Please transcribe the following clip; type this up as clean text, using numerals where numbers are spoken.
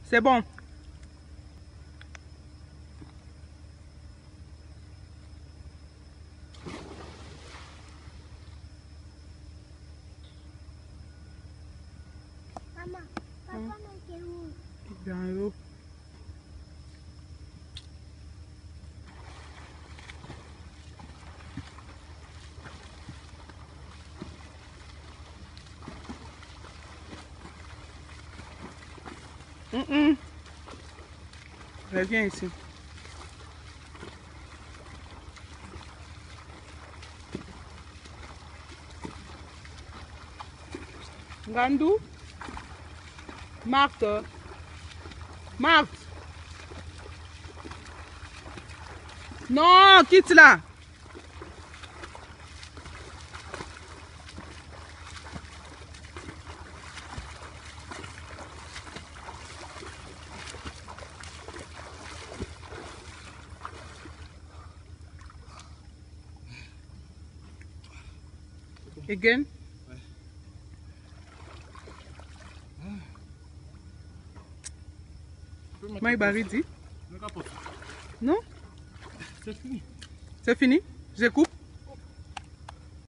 C'est bon. Maman, papa était où? Dans l'eau. Reviens ici. Gandou. Marthe. Marthe. Non, quitte là. Again? Ouais. Baridi? Non? C'est fini. C'est fini? Je coupe?